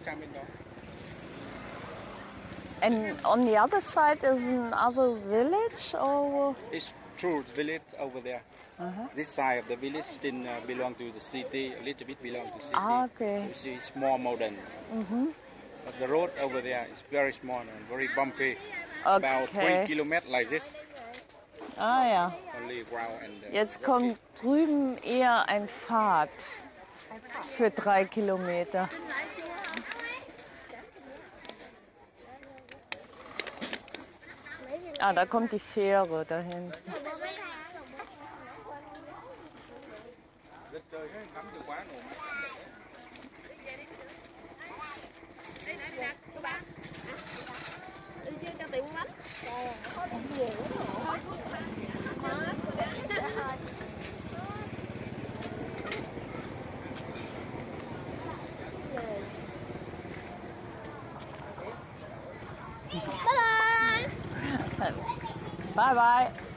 sang bên đó. And on the other side is another village, or? It's true village over there. This side of the village still belong to the city, a little bit belong to the city. Ah, okay. You see it's more modern. But the road over there is very small and very bumpy. About 3 kilometers like this. Ah ja. Only ground and, Jetzt kommt drüben eher ein Pfad für 3 Kilometer. Ah, da kommt die Fähre dahin. Bye bye.